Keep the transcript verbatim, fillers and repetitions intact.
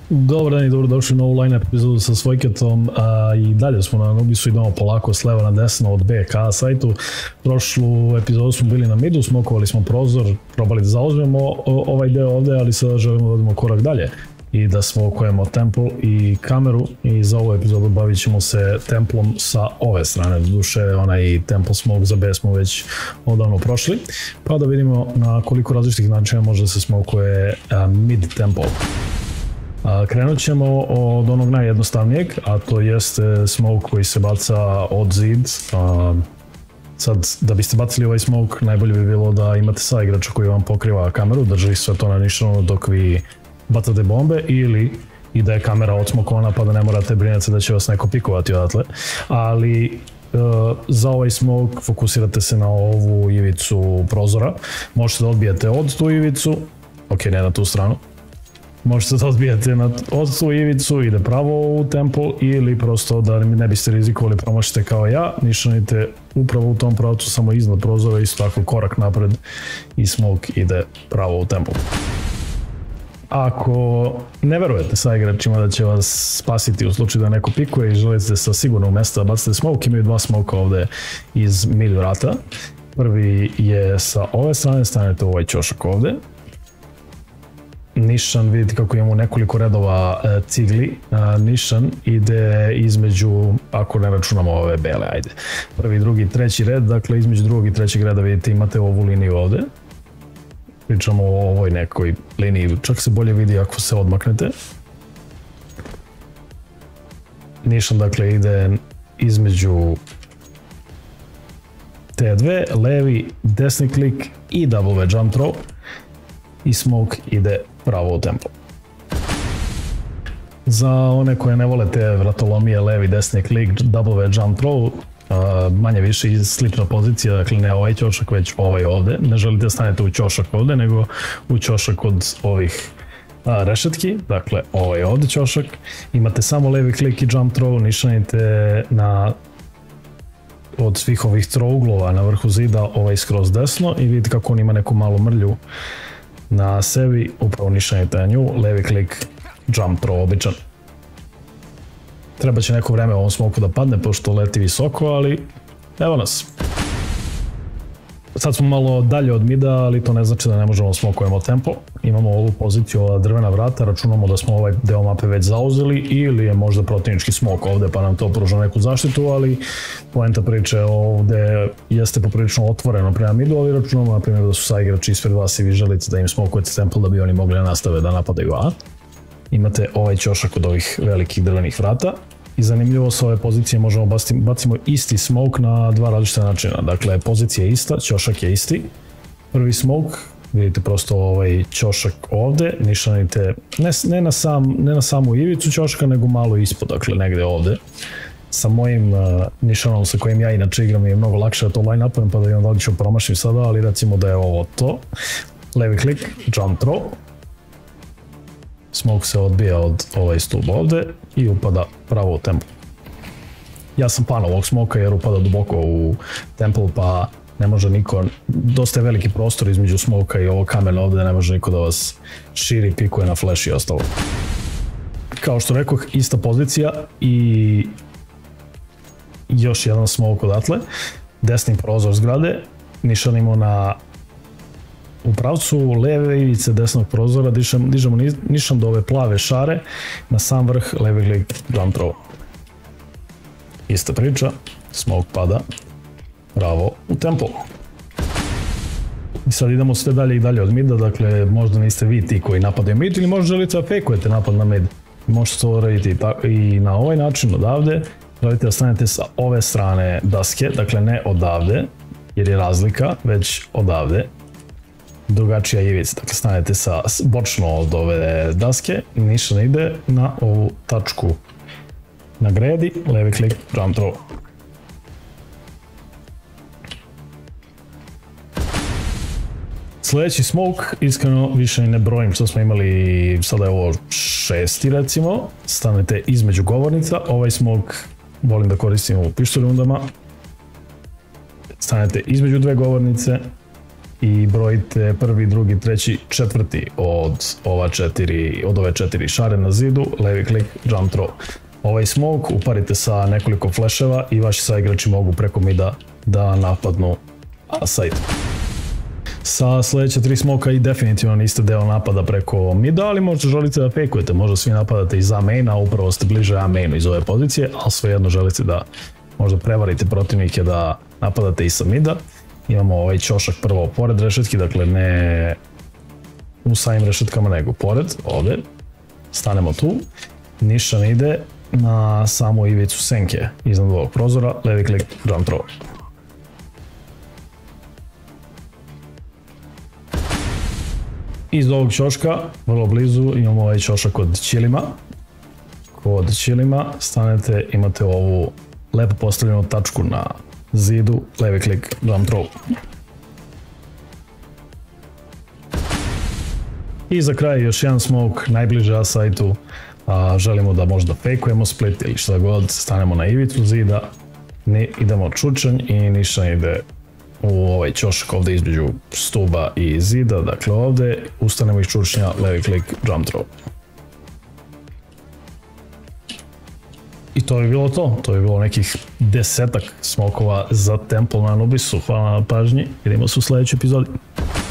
Dobar dan i dobrodošli u novu line-up epizodu sa Svojketom i dalje smo na Nubisu, idemo polako s leva na desno od B ka sajtu. Prošlu epizodu smo bili na midu, smokovali smo prozor, probali da zauzmemo ovaj deo ovde, ali sada želimo da odemo korak dalje i da smokujemo temple i kameru, i za ovu epizodu bavit ćemo se templom sa ove strane. Doduše, onaj temple smoke za B smo već odavno prošli, pa da vidimo na koliko različitih načina može da se smokuje mid temple. Krenut ćemo od onog najjednostavnijeg, a to jeste smoke koji se baca od zid. Sad, da biste bacili ovaj smoke, najbolje bi bilo da imate saigrača koji vam pokriva kameru, drži sve to na nišanu dok vi bacate bombe, ili i da je kamera odsmokovana pa da ne morate brinuti da će vas neko pikovati odatle. Ali za ovaj smoke fokusirate se na ovu ivicu prozora. Možete da odbijete od tu ivicu, ok, ne na tu stranu. Možete da odbijete od tu ivicu, ide pravo u temple, ili prosto da ne biste rizikovali promašite kao ja, nišanite upravo u tom pravcu, samo iznad prozora, isto tako korak napred i smoke ide pravo u temple. Ako ne verujete sa igračima da će vas spasiti u slučaju da neko pikuje i želite sa sigurnog mesta da bacite smoke, imaju dva smoka ovde iz mid vrata. Prvi je sa ove strane, stanete u ovaj ćošak ovde. Nišan, vidite kako imamo nekoliko redova cigli, nišan ide između, ako ne računamo ove bele, ajde, prvi, drugi, treći red, dakle između drugog i trećeg reda vidite imate ovu liniju ovde. Pričamo o ovoj nekoj liniji, čak se bolje vidi ako se odmaknete. Nišan dakle ide između te dve, levi, desni klik i double wedge jump throw, i smoke ide pravo u temple. Za one koje ne vole te vratolomije, levi, desni klik, double wedge jump throw, manje više slična pozicija, dakle ne ovaj ćošak, već ovaj ovde. Ne želite da stanete u ćošak ovde, nego u ćošak od ovih rešetki, dakle ovaj ovde ćošak. Imate samo levi klik i jump throw, nišanite na od svih ovih trouglova na vrhu zida ovaj skroz desno i vidite kako on ima neku malu mrlju na sebi, upravo nišanite na nju, levi klik, jump throw običan. Treba će neko vreme ovom smoku da padne, pošto leti visoko, ali evo nas. Sad smo malo dalje od mida, ali to ne znači da ne možemo smokujemo tempo. Imamo ovu poziciju, ova drvena vrata, računamo da smo ovaj deo mape već zauzeli, ili je možda protivnički smok ovde pa nam to pruža neku zaštitu, ali poenta priče ovde jeste poprilično otvoreno prema midu, ali računamo na primjer da su saigrači ispred vas i vi želite da im smokujete tempo da bi oni mogli da nastave da napadaju A. Imate ovaj ćošak od ovih velikih drvenih vrata. I zanimljivo, sa ove pozicije možemo bacimo isti smoke na dva različita načina. Dakle, pozicija je ista, ćošak je isti. Prvi smoke, vidite prosto ovaj ćošak ovde, nišanite ne na, sam, ne na samu ivicu ćoška, nego malo ispod, dakle negde ovde. Sa mojim uh, nišanom sa kojim ja inače igram je mnogo lakše da to line-upujem, pa da imam da li ću promašim sada, ali recimo da je ovo to. Levi klik, jump throw. Smoke se odbija od ovaj stup ovde i upada pravo u temple. Ja sam fan ovog smoka jer upada duboko u temple, pa ne može niko, dosta je veliki prostor između smoka i ovog kamena ovde, ne može niko da vas širi, pikuje na flash i ostalo. Kao što rekoh, ista pozicija i još jedan smoke odatle, desni prozor zgrade, nišanimo na u pravcu leve ivice desnog prozora, dižemo nišan do ove plave šare, na sam vrh levi klik, jump throw. Ista priča, smoke pada pravo u temple. I sad idemo sve dalje i dalje od mida, dakle možda niste vi ti koji napadaju mid, ili možda želite da fejkujete napad na mid. Možete to raditi i na ovaj način odavde, želite da stanete sa ove strane daske, dakle ne odavde, jer je razlika, već odavde. Drugačija ivica, dakle stanete sa bočno od ove daske, nišan ide na ovu tačku na gredi, levi klik, jump throw. Sljedeći smoke, iskreno više ne brojim što smo imali, sada je ovo šesti recimo, stanete između govornica, ovaj smoke volim da koristim u pištolj rundama, stanete između dve govornice, i brojite prvi, drugi, treći, četvrti od, ova četiri, od ove četiri šare na zidu, levi klik, jump throw. Ovaj smoke uparite sa nekoliko flasheva i vaši saigrači mogu preko mida da napadnu site. Sa sljedeća tri smoka i definitivno niste deo napada preko mida, ali možda želite da fejkujete, možda svi napadate iza maina, upravo ste bliže a mainu iz ove pozicije, ali svejedno želite da možda prevarite protivnike da napadate i sa mida. Imamo ovaj ćošak prvo pored rešetki, dakle ne u samim rešetkama nego pored, ovdje. Stanemo tu, nišan ide na samu ivicu senke iznad ovog prozora, levi klik, jump throw. Iz ovog ćoška, vrlo blizu, imamo ovaj ćošak kod ćilima. Kod ćilima stanete, imate ovu lepo postavljenu tačku na zidu, levi klik, jump throw. I za kraj još jedan smoke, najbliže A-sajtu, želimo da možda fejkujemo split ili šta god, stanemo na ivicu zida, ne, idemo čučanj i nišan ide u ovaj ćošak ovdje između stuba i zida, dakle ovdje, ustanemo iz čučnja, levi klik, jump throw. I to bi bilo to, to bi bilo nekih desetak smokova za Temple na Anubisu, hvala na pažnji, vidimo se u sljedećoj epizodi.